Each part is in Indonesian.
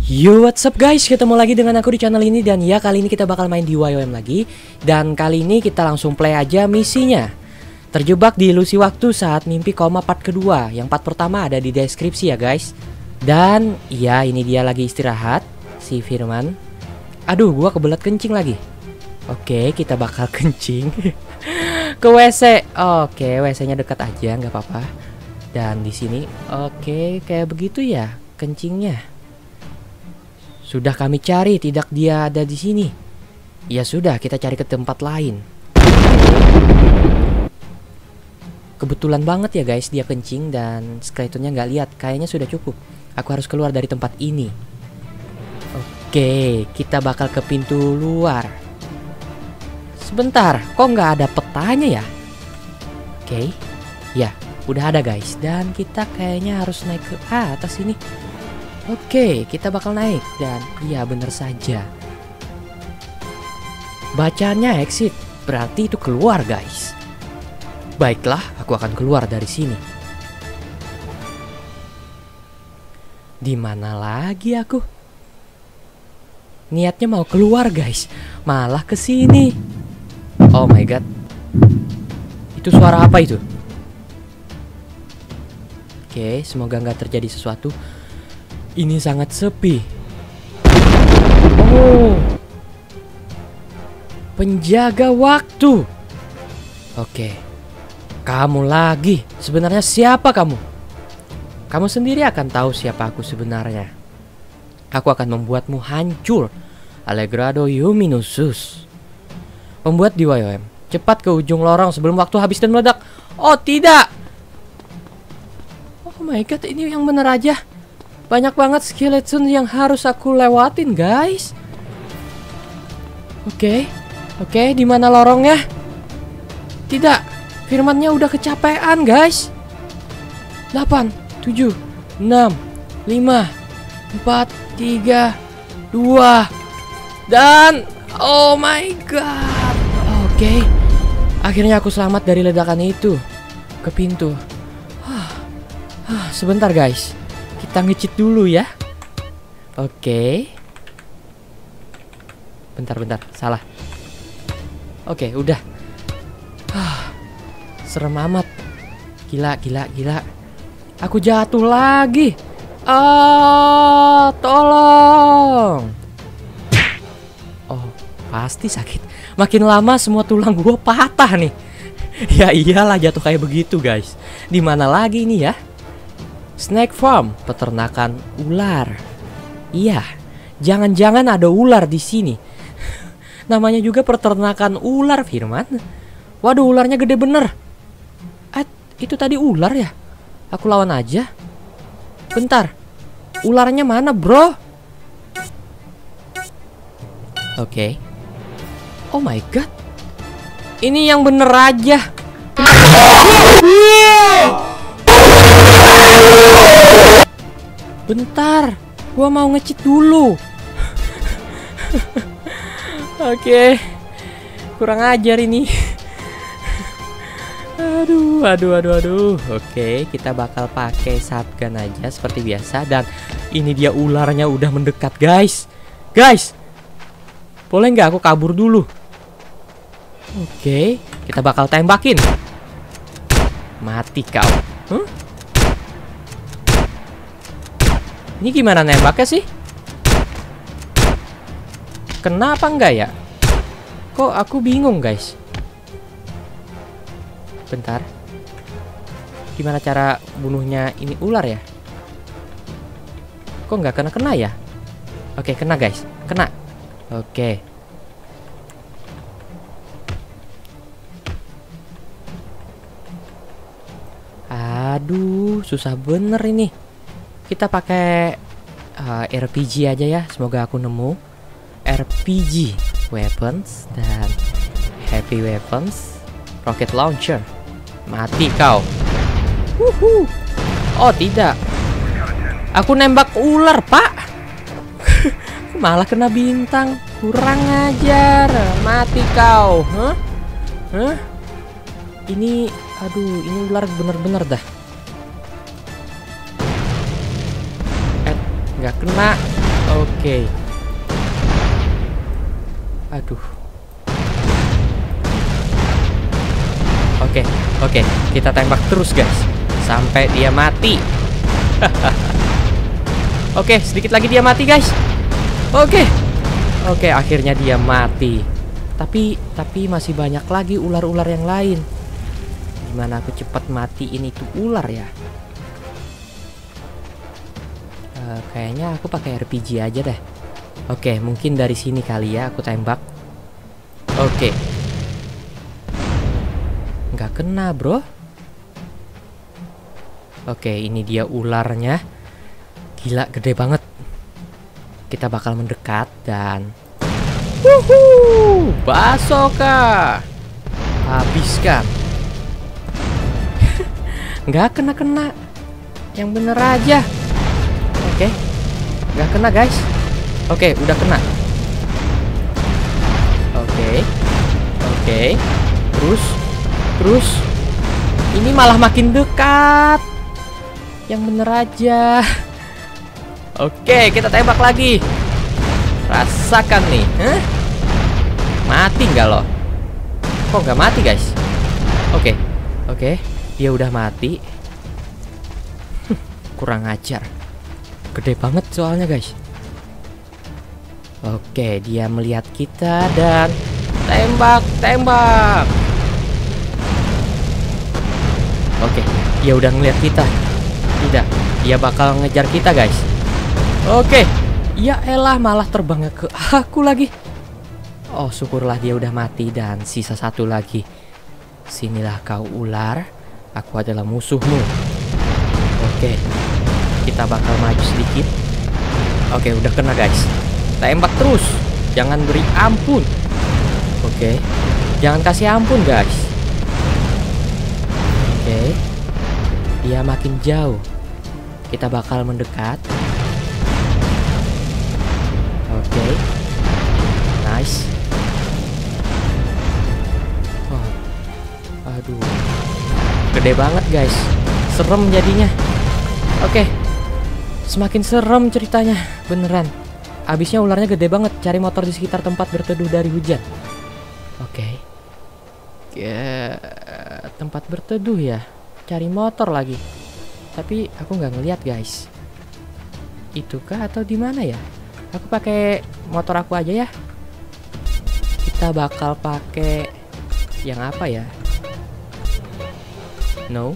Yo, what's up guys, ketemu lagi dengan aku di channel ini. Dan ya, kali ini kita bakal main di YOM lagi. Dan kali ini kita langsung play aja misinya. Terjebak di ilusi waktu saat mimpi koma part kedua. Yang part pertama ada di deskripsi ya guys. Dan ya, ini dia lagi istirahat si Firman. Aduh, gua kebelet kencing lagi. Oke, kita bakal kencing ke WC. Oke, WC-nya dekat aja, nggak apa-apa. Dan di sini, oke, kayak begitu ya kencingnya. Sudah kami cari, tidak dia ada di sini. Ya sudah, kita cari ke tempat lain. Kebetulan banget ya guys, dia kencing dan skeletonnya nggak lihat. Kayaknya sudah cukup. Aku harus keluar dari tempat ini. Oke, kita bakal ke pintu luar. Sebentar, kok nggak ada petanya ya? Oke, ya udah ada guys. Dan kita kayaknya harus naik ke atas ini. Oke, kita bakal naik. Dan iya, bener saja, bacanya exit, berarti itu keluar guys. Baiklah, aku akan keluar dari sini. Di mana lagi aku? Niatnya mau keluar guys, malah ke sini. Oh my god. Itu suara apa itu? Oke, semoga nggak terjadi sesuatu. Ini sangat sepi. Oh, penjaga waktu. Oke, kamu lagi. Sebenarnya siapa kamu? Kamu sendiri akan tahu siapa aku sebenarnya. Aku akan membuatmu hancur. Allegrado Luminusus. Pembuat di YOM, cepat ke ujung lorong sebelum waktu habis dan meledak. Oh tidak. Oh my god, ini yang bener aja. Banyak banget skeleton yang harus aku lewatin, guys. Oke, di mana lorongnya? Tidak, Firmannya udah kecapean, guys. 8, 7, 6, 5, 4, 3, 2, dan oh my god. Oke, akhirnya aku selamat dari ledakan itu. Ke pintu. Sebentar, guys. Kita nge-cheat dulu ya. Oke. Bentar, salah. Oke, udah. Serem amat. Gila. Aku jatuh lagi. Tolong. Oh, pasti sakit. Makin lama semua tulang gua patah nih. Ya iyalah, jatuh kayak begitu guys. Di mana lagi ini ya? Snake Farm, peternakan ular. Iya, jangan-jangan ada ular di sini. Namanya juga peternakan ular, Firman. Waduh, ularnya gede bener. Itu tadi ular ya? Aku lawan aja. Bentar, ularnya mana, bro? Oke. Oh my god, ini yang bener aja. Bentar, gua mau nge-cheat dulu. Oke, kurang ajar ini. Aduh. Oke, kita bakal pakai shotgun aja seperti biasa. Dan ini dia ularnya udah mendekat, guys. Boleh nggak aku kabur dulu? Oke, kita bakal tembakin. Mati kau. Ini gimana nembaknya sih? Kenapa enggak ya? Kok aku bingung guys. Bentar. Gimana cara bunuhnya ini ular ya? Kok nggak kena ya? Oke, kena guys. Kena. Oke. Aduh, susah bener ini. Kita pakai RPG aja ya. Semoga aku nemu RPG weapons dan heavy weapons, rocket launcher. Mati kau. Oh tidak, aku nembak ular pak. Malah kena bintang. Kurang ajar. Mati kau. Ini, aduh, ini ular bener-bener dah. Nggak kena. Oke. Aduh. Oke, kita tembak terus guys sampai dia mati. Oke, sedikit lagi dia mati guys. Oke, akhirnya dia mati. Tapi masih banyak lagi ular-ular yang lain. Gimana aku cepat matiin itu ular ya? Kayaknya aku pakai RPG aja deh. Oke, mungkin dari sini kali ya aku tembak. Oke. Nggak kena bro. Oke, ini dia ularnya. Gila, gede banget. Kita bakal mendekat dan Basoka. Habiskan. Nggak kena. Yang bener aja. Oke. Nggak kena guys. Oke, udah kena. Oke. Terus. Ini malah makin dekat. Yang bener aja. Oke, kita tembak lagi. Rasakan nih. Mati nggak lo? Kok nggak mati guys? Oke. Dia udah mati. Kurang ajar. Gede banget soalnya guys. Oke, dia melihat kita dan tembak. Oke, dia udah ngeliat kita. Tidak, dia bakal ngejar kita guys. Oke, ya elah malah terbangnya ke aku lagi. Oh, syukurlah dia udah mati dan sisa satu lagi. Sinilah kau ular, aku adalah musuhmu. Oke, kita bakal maju sedikit. Oke, udah kena guys. Tembak terus, jangan beri ampun. Oke, jangan kasih ampun guys. Oke, dia makin jauh. Kita bakal mendekat. Oke, nice. Oh, aduh, gede banget guys. Serem jadinya. Oke, semakin serem ceritanya, beneran. Abisnya ularnya gede banget. Cari motor di sekitar tempat berteduh dari hujan. Oke. Tempat berteduh ya. Cari motor lagi. Tapi aku nggak ngeliat guys. Itukah atau di mana ya? Aku pakai motor aku aja ya. Kita bakal pakai yang apa ya? No.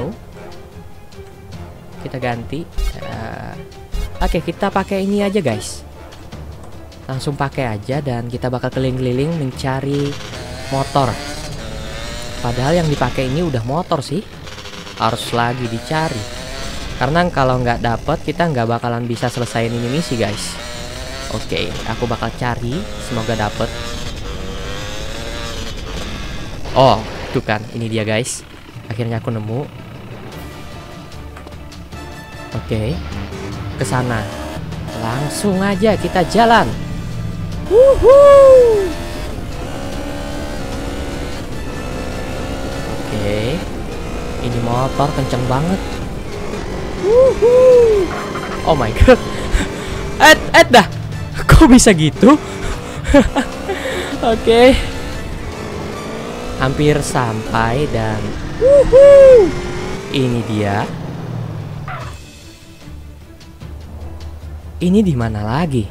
Kita ganti. Oke, kita pakai ini aja guys. Langsung pakai aja dan kita bakal keliling-keliling mencari motor. Padahal yang dipakai ini udah motor sih. Harus lagi dicari. Karena kalau nggak dapet kita nggak bakalan bisa selesaiin ini misi guys. Oke, aku bakal cari. Semoga dapet. Oh, tuh kan, ini dia guys. Akhirnya aku nemu. Oke, ke sana. Langsung aja kita jalan. Wuhuu. Oke, ini motor kenceng banget. Wuhuu. Oh my god. Dah. Kok bisa gitu? Oke. Hampir sampai dan ini dia. Ini di mana lagi?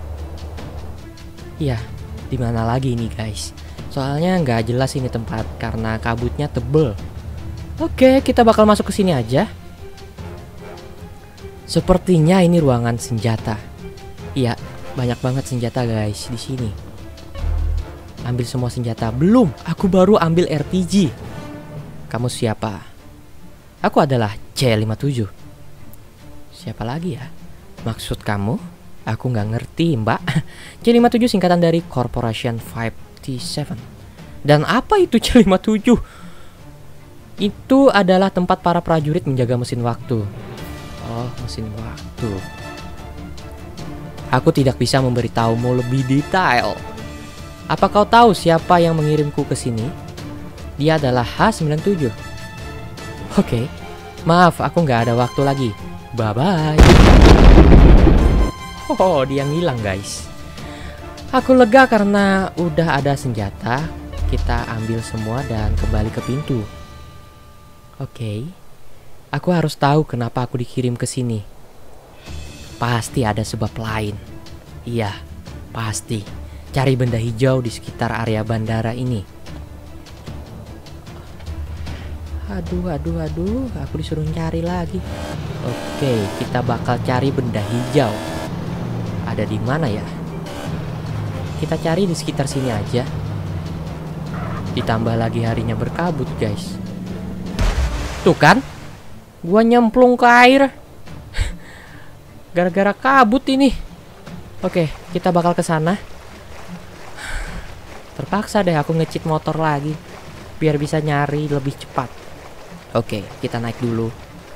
Ya, di mana lagi ini guys? Soalnya nggak jelas ini tempat karena kabutnya tebel. Oke, kita bakal masuk ke sini aja. Sepertinya ini ruangan senjata. Iya, banyak banget senjata guys di sini. Ambil semua senjata. Belum, aku baru ambil RPG. Kamu siapa? Aku adalah C57. Siapa lagi ya? Maksud kamu? Aku nggak ngerti mbak. C57 singkatan dari Corporation 57. Dan apa itu C57? Itu adalah tempat para prajurit menjaga mesin waktu. Oh, mesin waktu. Aku tidak bisa memberitahumu lebih detail. Apa kau tahu siapa yang mengirimku ke sini? Dia adalah H97. Oke, maaf aku nggak ada waktu lagi. Bye-bye. Oh, dia ngilang guys. Aku lega karena udah ada senjata. Kita ambil semua dan kembali ke pintu. Oke. Aku harus tahu kenapa aku dikirim ke sini. Pasti ada sebab lain. Iya, pasti. Cari benda hijau di sekitar area bandara ini. Aduh, aku disuruh cari lagi. Oke, kita bakal cari benda hijau. Ada di mana ya? Kita cari di sekitar sini aja. Ditambah lagi harinya berkabut, guys. Tuh kan? Gua nyemplung ke air. Gara-gara kabut ini. Oke, kita bakal ke sana. Terpaksa deh aku nge-cheat motor lagi biar bisa nyari lebih cepat. Oke, kita naik dulu.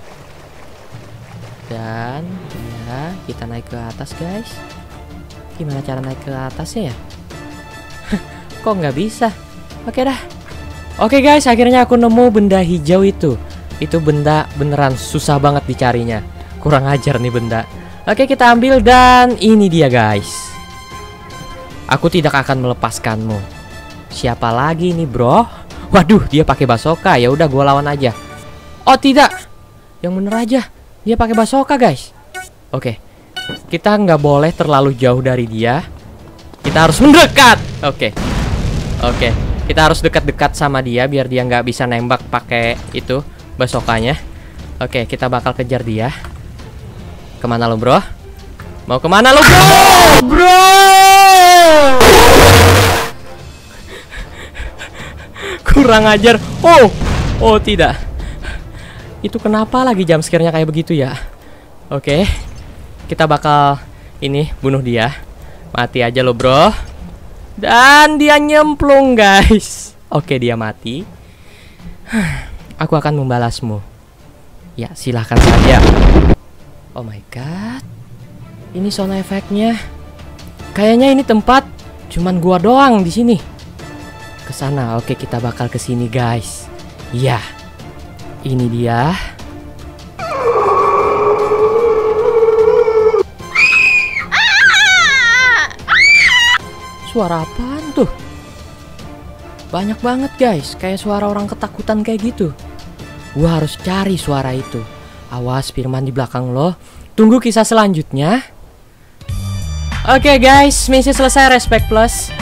Dan ya, kita naik ke atas, guys. Gimana cara naik ke atasnya ya? Kok nggak bisa? Oke dah. Oke guys, akhirnya aku nemu benda hijau itu. Itu benda beneran susah banget dicarinya. Kurang ajar nih benda. Oke, kita ambil dan ini dia guys. Aku tidak akan melepaskanmu. Siapa lagi nih bro? Waduh, dia pakai bazooka. Ya udah, gua lawan aja. Oh tidak, yang bener aja. Dia pakai bazooka guys. Oke, kita nggak boleh terlalu jauh dari dia. Kita harus mendekat. Oke, kita harus dekat-dekat sama dia biar dia nggak bisa nembak pakai itu bazookanya. Oke, kita bakal kejar dia. Kemana lo bro? Mau kemana lo bro? Bro! Kurang ajar. Oh tidak. Itu kenapa lagi jump scare-nya kayak begitu ya? Oke, kita bakal ini bunuh dia. Mati aja lo bro. Dan dia nyemplung guys. Oke, dia mati. Aku akan membalasmu. Ya silahkan saja. Oh my god, ini sound efeknya. Kayaknya ini tempat cuman gua doang di sini. Kesana. Oke, kita bakal kesini guys. Ya, ini dia. Suara apaan tuh? Banyak banget guys, kayak suara orang ketakutan kayak gitu. Gua harus cari suara itu. Awas Firman di belakang lo. Tunggu kisah selanjutnya. Oke guys, misi selesai. Respect plus.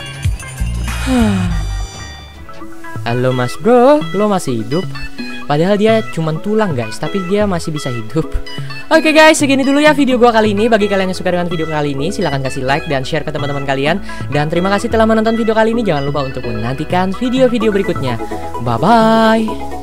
Halo mas bro, lo masih hidup? Padahal dia cuman tulang guys, tapi dia masih bisa hidup. Oke guys, segini dulu ya video gua kali ini. Bagi kalian yang suka dengan video kali ini, silahkan kasih like dan share ke teman-teman kalian. Dan terima kasih telah menonton video kali ini. Jangan lupa untuk menantikan video-video berikutnya. Bye-bye.